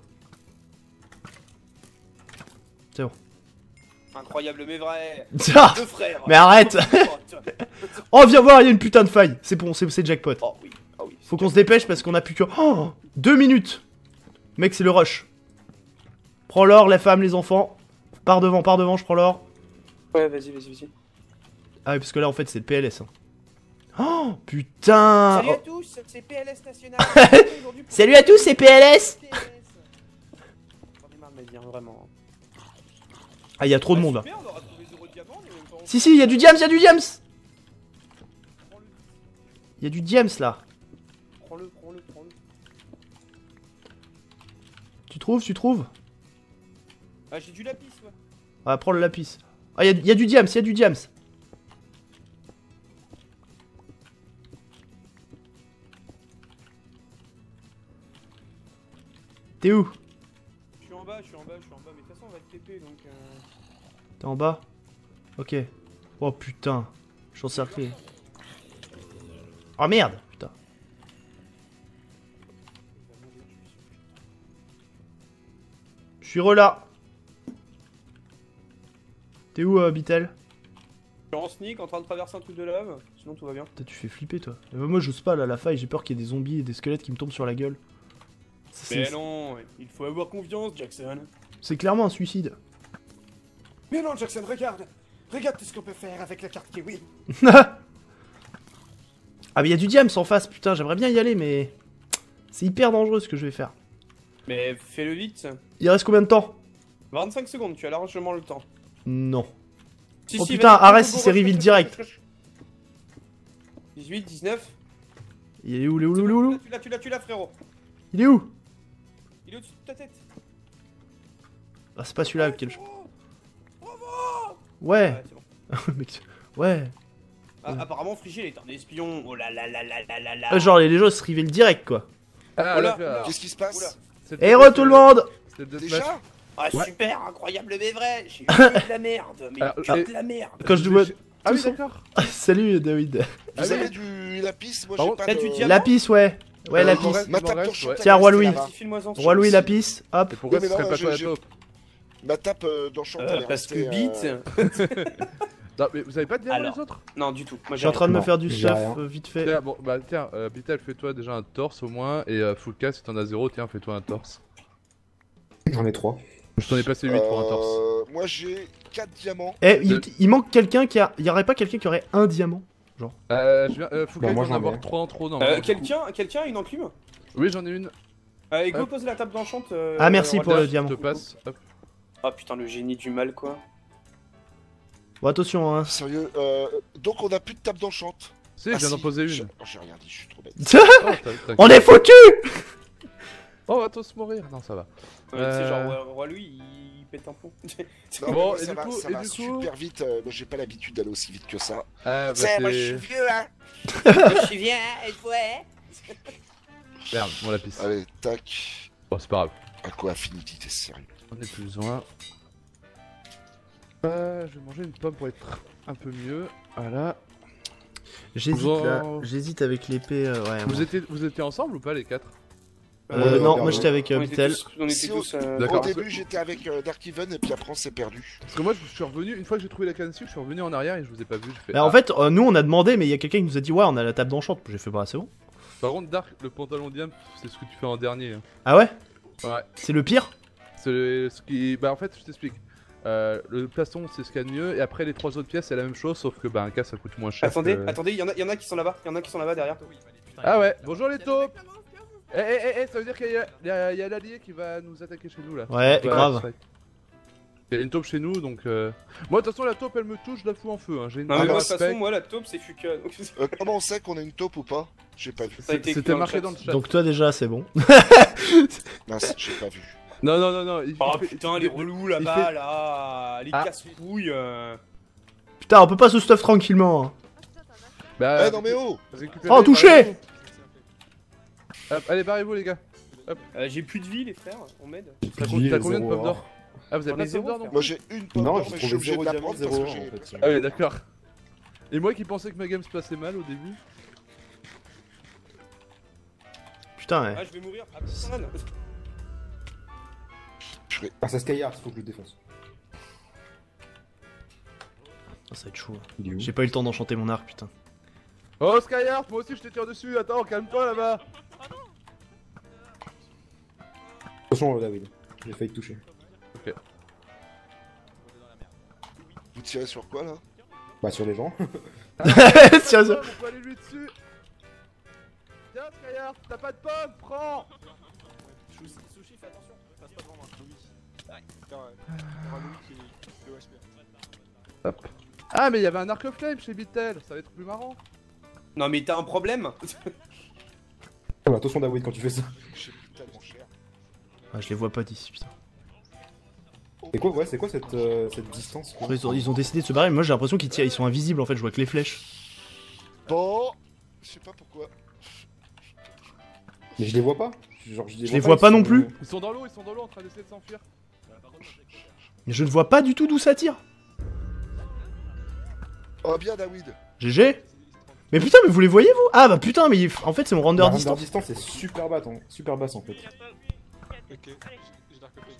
C'est bon. Incroyable mais vrai. Ah, Deux frères. mais arrête. Oh, viens voir, il y a une putain de faille. C'est bon, c'est c'est jackpot. Oh oui, ah oui. Faut qu'on se dépêche parce qu'on a plus que... Oh, deux minutes. Mec, c'est le rush. Prends l'or, la femme, les enfants. Pars devant, pars devant, je prends l'or. Ouais, vas-y, vas-y, vas-y. Ah oui, parce que là, en fait, c'est le P L S. Hein. Oh, putain. Salut à Oh. tous, c'est P L S National. Aujourd'hui pour- Salut à tous, c'est P L S. P L S. J'en ai marre de me dire, vraiment. Ah, il y a trop de Ah, monde là. super, on aura trouvé zéro diamant, mais en même temps, on- Si, si, il y a du diams, il y a du diams. Il y a du diams là. Prends-le, prends-le, prends-le. Tu trouves, tu trouves? Ah, j'ai du lapis, ouais. Ah, prends le lapis. Ah, il y, y a du diams, il y a du diams. T'es où? Je suis en bas, je suis en bas, je suis en bas, mais de toute façon, on va te T P donc. Euh... T'es en bas? Ok. Oh putain. Je suis encerclé. Oh merde, putain. Je suis relà. T'es où, euh, Bitel? Je suis en sneak en train de traverser un truc de lave, sinon tout va bien. Putain, tu fais flipper toi. Euh, moi, j'ose pas là, la faille, j'ai peur qu'il y ait des zombies et des squelettes qui me tombent sur la gueule. Mais C'est non, il faut avoir confiance, Jackson. c'est clairement un suicide. Mais non, Jackson, regarde. Regarde tout ce qu'on peut faire avec la carte Kiwi. Ah, mais il y a du diams en face, putain, j'aimerais bien y aller, mais. C'est hyper dangereux ce que je vais faire. Mais fais-le vite. Il reste combien de temps? vingt-cinq secondes, tu as largement le temps. Non. Si, Oh si, putain, vas-y, arrête go, si go, c'est rush, reveal rush, direct. rush, rush. dix-huit, dix-neuf. Il est où, il est où, il est où, il est où? Tu l'as, tu l'as, tu l'as, frérot. Il est où? Il est au-dessus de ta tête. Ah, c'est pas celui-là auquel je. Bravo. Ouais. Ouais, c'est bon. Mec, ouais. Ah, apparemment, Frigil est un espion. Oh là là là là là là là. Euh, genre, les gens se reveal direct quoi. Ah, Oula, là, oula. Qu'est-ce qui se passe? Oula. c'est- Et re tout le monde! c'est le deathmatch. Déjà? Ah, Ouais. super, incroyable mais vrai. J'ai eu de la merde, mais Alors, que et- de la merde. Quand je vois. Ah oui, tous- d'accord. Salut David. Ah Vous oui. avez du lapis? Moi Par j'ai contre, pas là, tu de... tiens- Lapis, ouais. Ouais, Euh, lapis. mon reste, Ma mon tape reste, torchante, ouais. elle Tiens, est Roi restée Louis. là-bas. Vas-y, file-moi en Roi Louis, lapis, hop. Et pourquoi Oui, ce mais serait non, pas je- toi la je- taupe? Ma tape euh, d'enchant, Euh, elle est parce que restée, Beat. euh, Non, mais vous avez pas de diamant Alors. les autres? Non, du tout. Moi, Je suis en train de me Non, faire du j'ai chef rien. euh, vite fait. Tiens, bon, bah tiens, euh, Bitel, fais-toi déjà un torse au moins, et euh, Fullcast, si t'en as zéro, tiens, fais-toi un torse. J'en ai trois. Je t'en ai passé huit pour un torse. euh, Moi j'ai quatre diamants. Eh, il, De- il manque quelqu'un qui a. Il y aurait pas quelqu'un qui aurait un diamant? Euh, je viens, euh, Fullcast, Bah, moi, j'en ai j'en ai. avoir trois en trop, non. Euh, quelqu'un, quelqu'un a une enclume? Oui, j'en ai une. Euh, Ego, Hop. pose la table d'enchante. euh, Ah, merci Roi pour de- le diamant. Je te passe. Hop. Ah putain, le génie du mal, quoi. Bon, attention, hein. Sérieux, euh, donc on a plus de table d'enchante. Si, je viens d'en poser J'ai une. oh, j'ai rien dit, je suis trop bête. Oh, t'as- t'inquiète. On est foutus! Oh, on va tous mourir. Non, ça va. Ouais, tu sais, Euh. genre, Roi- Roi Louis, il pète un pont. Non, Bon, mais et ça du va, coup- ça et va du coup- super vite. euh, moi j'ai pas l'habitude d'aller aussi vite que ça. Ah, bah C'est moi je suis c'est. vieux hein. Je suis bien, et ouais. Merde, mon lapis. Allez, tac. Bon, c'est pas grave. À quoi Affinity, t'es sérieux? J'en ai besoin. Euh, je vais manger une pomme pour être un peu mieux. Voilà. J'hésite Bon. là, j'hésite avec l'épée. euh, ouais, Vous bon. étiez, vous étiez ensemble ou pas les quatre? Euh, Euh, non, euh, moi j'étais avec euh, On était Bitel. tous, on était Si, tous, euh, D'accord. Au début, j'étais avec euh, Dark Even et puis après, on s'est perdu. Parce que moi je suis revenu, une fois que j'ai trouvé la canne sucre, je suis revenu en arrière et je vous ai pas vu. Je fais, Bah, ah. en fait, euh, nous on a demandé, mais il y a quelqu'un qui nous a dit ouais, on a la table d'enchant. J'ai fait bah c'est bon. Par contre, Dark, le pantalon diam, c'est ce que tu fais en dernier. hein. Ah ouais? Ouais. C'est le pire? C'est le- ce qui. Bah en fait, je t'explique. Euh, le plastron c'est ce qu'il y a de mieux et après les trois autres pièces c'est la même chose sauf que bah un cas ça coûte moins cher. Attendez, que- attendez, il y, en a- y en a qui sont là-bas, il y en a qui sont là-bas derrière. Ah ouais, bonjour les taupes. Eh eh eh eh, ça veut dire qu'il y a, il y a- il y a l'allié qui va nous attaquer chez nous là. Ouais, Bah, grave. c'est- Il y a une taupe chez nous donc. Euh... Moi de toute façon la taupe elle me touche, je la fous en feu. Hein. J'ai une Non, mais Ah, moi, bah, de toute façon, respect. moi, la taupe, c'est Fuka. donc- Euh, comment on sait qu'on a une taupe ou pas? J'ai pas vu. Ça a été écrit C'était dans le marqué chat. dans le chat. Donc toi déjà c'est bon. Mince, j'ai pas vu. Non non non non. Il, Oh il fait- putain, il les fait- relous il là-bas, fait- là, les Ah. casse-couilles. euh. Putain, on peut pas se stuff tranquillement. hein. Bah, Eh non mais oh! récupérez, Oh, touché. barrez-vous. Hop, allez barrez-vous les gars. Euh, J'ai plus de vie, les frères, on m'aide. T'as Vie, t'as les combien de zéro pommes or. d'or? Ah vous avez J'en pas ai de pommes zéro, d'or non frère. Moi j'ai une pomme Non, d'or, j'ai mais je trouvé suis obligé zéro de la diamant, prendre parce zéro que or, j'ai. en fait. Ah ouais d'accord. Et moi qui pensais que ma game se passait mal au début. Putain, ouais. Ah, je vais mourir. Ah, putain, là. Ah, c'est Skyheart, faut que je le défonce. Ah, ça va être chaud. Il est où? J'ai pas eu le temps d'enchanter mon arc, putain. Oh Skyheart, moi aussi je te tire dessus, attends, calme-toi là-bas. Attention, David. J'ai failli te toucher. Vous tirez sur quoi là? Bah, sur les gens. Tiens, ça- On peut aller lui dessus. Tiens Skyheart, t'as pas de pomme, prends. Sushi, fais attention, passe pas devant moi. Hop. Ah mais il y avait un arc of flame chez Bitel, ça va être plus marrant. Non, mais t'as un problème? Ah, bah, attention, David, quand tu fais ça. J'ai plus tellement cher. Ah, je les vois pas d'ici, putain. C'est quoi, ouais, c'est quoi cette, euh, cette distance quoi Ils ont, ils ont décidé de se barrer, mais moi j'ai l'impression qu'ils tirent, ils sont invisibles en fait, je vois que les flèches. Bon, je sais pas pourquoi. Mais je les vois pas. Genre, je les, Je les vois pas ils non sont- plus. Ils sont dans l'eau, ils sont dans l'eau en train d'essayer de s'enfuir. Mais je ne vois pas du tout d'où ça tire. Oh bien David. G G. Mais putain, mais vous les voyez vous? Ah bah putain, mais il- en fait c'est mon render La render distance. distance est super basse, hein. super basse en fait. Ok, j'ai dark open.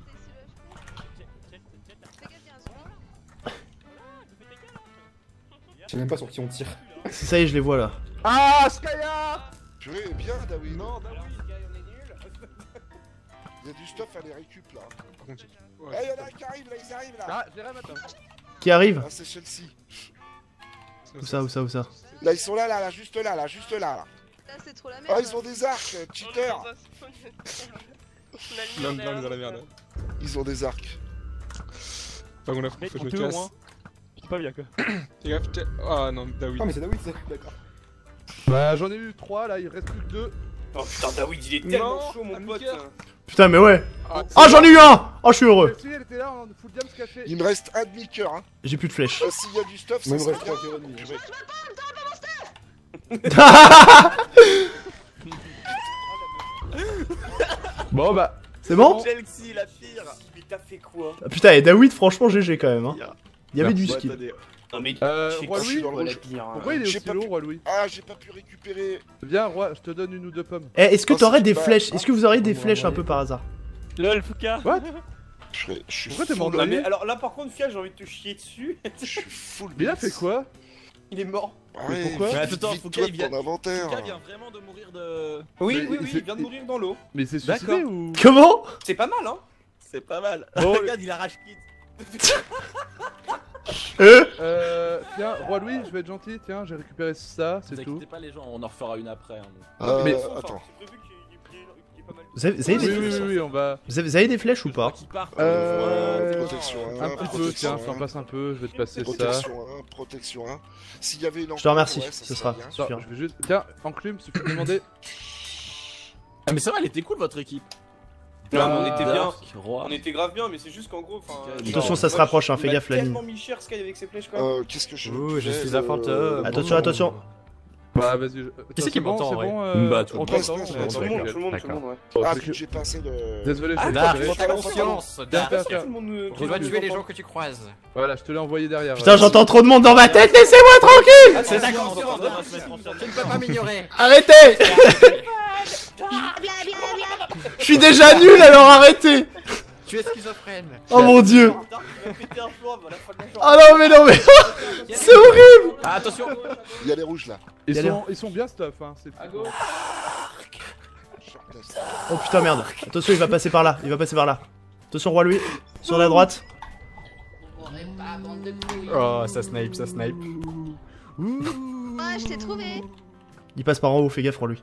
Je sais même pas sur qui on tire. Ça y est, je les vois là. Ah Skyheart. Purée, bien David. Non, David, on est nuls. Il y a du stuff à les récup là. Eh, y'en a un qui arrive là, ils arrivent là. Ah, j'ai rien maintenant. Qui arrive? Ah, c'est Chelsea. Où ça, où ça, où ça? Là, ils sont là, là, là, juste là, là, juste là. là. Là, c'est trop la merde. Oh, ils ont des arcs, euh, cheaters. Non, non, on est dans la merde. Ils ont des arcs. Pas qu'on a Mec, faut que on je me peut au casse. moins. C'est pas bien quoi. Fais gaffe, t'es- ah non, David. Ah, mais c'est David ça, d'accord. Bah j'en ai eu trois là, il reste plus que deux. Oh putain, David, il est tellement Non, chaud, mon pote. Amica. Putain, mais ouais. Ah, Ah, j'en ai eu un. Oh, je suis heureux. Si elle était là en full diam café. Il me reste un demi-coeur. Hein. J'ai plus de flèches. Euh, S'il y a du stuff, Moi, ça il me serait reste bien. trois cœurs et demi. Purée. Bon bah. C'est bon? Chelsea, la pire. Mais t'as fait quoi? Ah, putain, et David, franchement, G G quand même. Hein. Il y avait du Ouais, skill. Non, mais Euh, je sais Roi pas, je suis Louis, dans Roi la Louis. pire. hein. Pourquoi il est J'ai aussi pas lourd, pu- Roi Louis? Ah, j'ai pas pu récupérer. Viens, Roi, je te donne une ou deux pommes. Eh, est-ce que Oh, t'aurais c'est des pas- flèches? Est-ce que vous auriez des Comment flèches un envoyer peu par hasard? Lol, Fuka. What? Je suis- je suis Pourquoi t'es full- mort de Non, mais rire? alors là, par contre, Fia, j'ai envie de te chier dessus. Je suis full. Mais il a blitz. fait quoi? Il est mort. Ouais, pourquoi? vite, Mais vite, attends, vite, faut toi qu'il de vienne- ton inventaire. Fuka vient vraiment de mourir de. Oui, Mais oui, oui, c'est- il vient de mourir dans l'eau. Mais c'est suicidé D'accord. ou? Comment? C'est pas mal, hein? C'est pas mal. Bon, Regarde, il arrache kit. Euh Euh. Tiens, Roi Louis, je vais être gentil, tiens, j'ai récupéré ça, Ne c'est vous tout. inquiétez pas, les gens, on en refera une après. hein, donc. Euh, Mais- attends. C'est prévu qu'il y ait- qu'il y ait- qu'il y ait pas mal de- vous avez, vous avez Oui, des oui, flèches? oui, oui, on va. Vous avez, vous avez des flèches ou Je crois pas? qu'il part. Euh, Protection un, Un petit peu, protection tiens, je t'en un, passe un peu, je vais te passer ça. Protection un, protection un. S'il y avait une Je te remercie, enclume, ouais, ça ce serait sera bien. suffisant. Non, je vais juste. Tiens, enclume, suffit de demander. Ah, mais ça va, elle était cool votre équipe. Non, mais on était bien. Dark, Roi. On était grave bien, mais c'est juste qu'en gros, enfin. Attention, genre, ça se moi, rapproche, hein, il fais m'a gaffe, la ligne. tellement mis cher Sky avec ses flèches quoi. Euh, qu'est-ce que je. Ouh, je fais, suis un euh, fantôme. Attention, attention. Bah vas-y. je- Qui c'est qui bon, m'entend, c'est en vrai bon, euh, Bah, tout le on monde. t'entend, Tout on le t'entend. Tout le monde, tout le monde, tout le monde, ouais. Ah, c'est puis que- j'ai passé le. Désolé, je Ah, suis Dark, désolé. fais conscience, Dark, Dark. Dark. Tout le monde me- Tu dois tuer les gens que tu croises. Voilà, je te l'ai envoyé derrière. Putain, ouais. j'entends trop de monde dans ma tête, laissez-moi tranquille. Ah, c'est D'accord, d'accord, d'accord, tu ne peux pas m'ignorer. Arrêtez. Je suis déjà nul, alors arrêtez. Tu es schizophrène. Oh mon dieu. Dark, il va péter un plomb à la fin de la journée. Ah non mais non mais c'est horrible. Ah, attention. Il y a les rouges là. Ils Galère. sont, ils sont bien stuff, hein. C'est Sur place. Oh putain merde. Attention, il va passer par là, il va passer par là. Attention roi Louis, sur la droite. Oh, ça snipe, ça snipe. Ah, je t'ai trouvé. Il passe par en haut, fais gaffe roi Louis.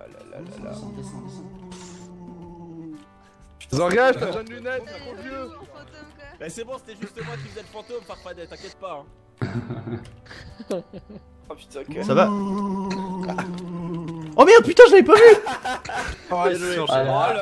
Zangage, t'as besoin de lunettes, t'as trop vieux. Bah, c'est bon, c'était juste moi qui faisais le fantôme, Farfadet, t'inquiète pas. Oh putain, ok. Ça va. Oh merde, putain, je l'avais pas vu. Oh, désolé. Oh là.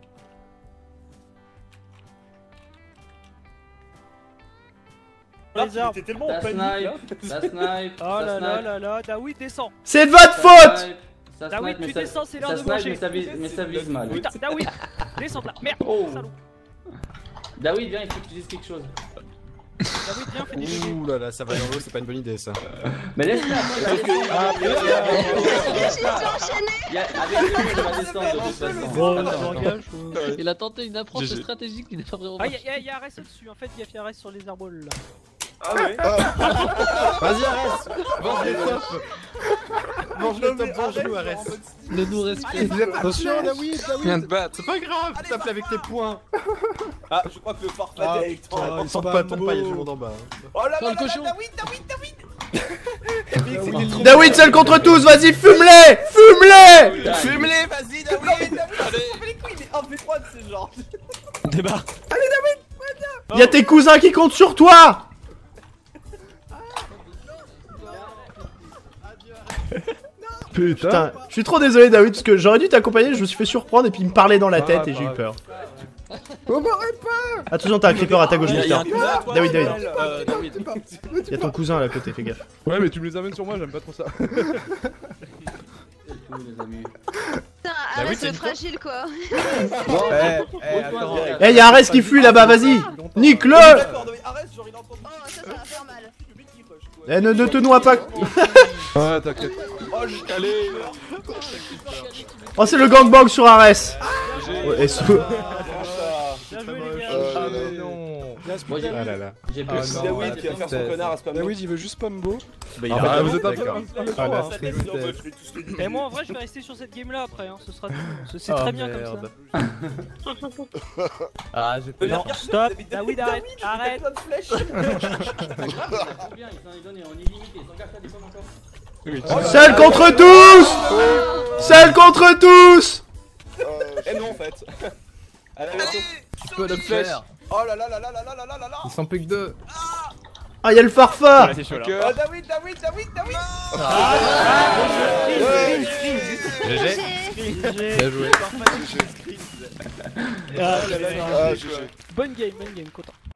Les arbres. T'es tellement en Ça panique là. snipe, ça snipe, Oh ça là là snipe, là là, Daoui descend. C'est de votre faute. ça snipe, ça Daoui, snipe, mais tu ça- descends, c'est l'heure ça de snipe, manger. mais ça vise, mais ça vise mal. Putain, Daoui, descends là. Merde, Oh. salaud. Daoui, viens, il faut que tu dises quelque chose. Daoui, viens, fais des bébés. Ouh là là, ça va dans l'eau, c'est pas une bonne idée ça. Mais laisse-le Ah, après, laisse-le. Il y a- Avec lui, il va descendre de toute façon. Il a tenté une approche G G. stratégique qui n'est pas vraiment Ah, marché. y'a y, y a Arès au-dessus, en fait, il y a Arès sur les arbres là. Ah ouais. Vas-y, Arès. Mange les tops. Mange les tops, mange-nous, Arès. Ne nous respecte. Attention, Daoui, Il vient de battre. C'est pas grave, tape avec tes poings. Ah, je crois que le Farfadet Ah, est putain, en. ils sont Tombe pas pas, tombe pas, il y a du beaux. monde en bas. Oh là là Oh, là le cochon. là, David, David, David. David seul contre tous, vas-y, fume-les. Fume-les. Fume-les, vas-y, David. David, les couilles, il est un v trois de ce genre. Débarque. Y'a tes cousins qui comptent sur toi. Putain. Putain, je suis trop désolé David parce que j'aurais dû t'accompagner, je me suis fait surprendre et puis il me parlait dans la Ah, tête et j'ai eu bah. peur. Attention, t'as un creeper à ta gauche, Il y a- il y a Mister. un cousin à toi, David, David. euh, David. Y'a ton cousin là à côté, fais gaffe. Ouais, mais tu me les amènes sur moi, j'aime pas trop ça. Putain, oui, arrête c'est le une fragile quoi. Eh, eh, attends. Eh, y'a Arès qui fuit là-bas, vas-y. Nique-le. D'accord, David, arrête, genre il entend. Oh, ça, ça va faire mal. Eh, ne, ne te noie pas. Ouais, t'inquiète. Oh, je calais. Oh, c'est le gangbang sur Arès. Oh, et sous- Bien joué, les gars. Ah, Euh, mais non. Bien ce Moi, j'ai- Ah là là. J'ai Ah, plus. non. David qui va faire son connard à spam. Daoui, il veut juste Pombo. Bah, il Ah, a bah, raison, vous êtes un peu d'accord. un peu Ah, trop, la hein. tristesse. Et moi en vrai je vais rester sur cette game là après, hein. Ce sera tout. C'est c'est Oh, très bien comme merde. ça. Ah, j'étais Non, stop, David arrête, arrête. C'est bien, ils en donnent, on est limité. Zangage, t'as des pommes encore. Seul contre tous. Seul contre tous. Eh non, en fait. Allez, bientôt. Tu peux le faire. Oh là là là là là là là là là là. Ils sont plus que deux. Ah, y'a le farfa. Là c'est chaud là. Oh, David, David, David, David. Bien joué. Ah, Ah, G G. bonne game, bonne game, content.